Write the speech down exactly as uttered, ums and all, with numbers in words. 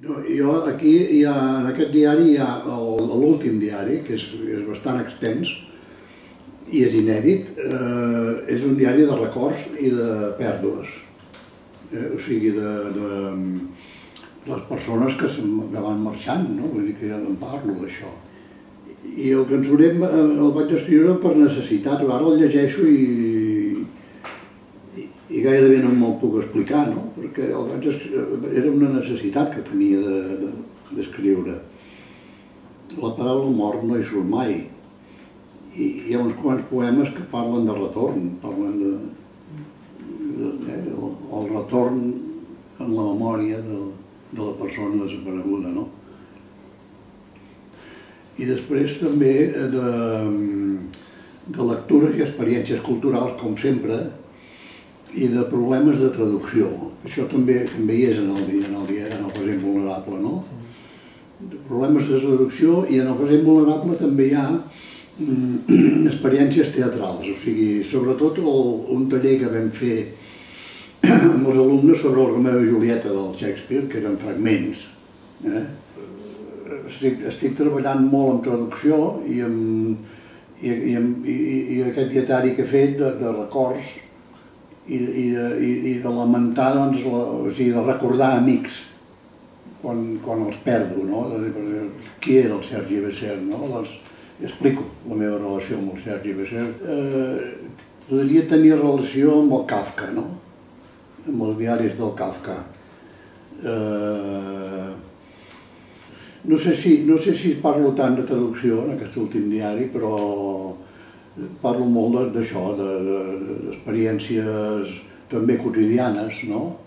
Jo aquí, hi ha, en aquest diari hi ha l'últim diari, que és, és bastant extens i és inèdit. Eh, és un diari de records i de pèrdues, eh? O sigui, de, de les persones que, que van marxant, no? Vull dir que ja en parlo d'això. I el cançoner el vaig escriure per necessitat, ara el llegeixo i, i, i gairebé no me'l puc explicar, no? Perquè el vaig escriure, era una necessitat que tenia d'escriure. De, de, la paraula mort no hi surt mai. I hi ha uns quants poemes que parlen de retorn, parlen de, de, de el retorn en la memòria de, de la persona desapareguda, no? I després també de, de lectures i experiències culturals, com sempre, i de problemes de traducció. Això també, també hi és en el, en, el, en el present vulnerable, no? De problemes de traducció, i en el present vulnerable també hi ha mm, experiències teatrals, o sigui, sobretot el, un taller que vam fer amb els alumnes sobre el Romeu i Julieta del Shakespeare, que eren fragments. Eh? Estic, estic treballant molt en traducció i, amb, i, i, i, i aquest dietari que he fet de, de records i, i, de, i, i de lamentar, doncs, la, o sigui, de recordar amics quan, quan els perdo, no? De, per exemple, qui era el Sergi Besser, no? Doncs explico la meva relació amb el Sergi Besser. Eh, podria tenir relació amb el Kafka, no? Amb els diaris del Kafka. Eh, No sé, si, no sé si parlo tant de traducció en aquest últim diari, però parlo molt d'això, d'experiències també quotidianes, no?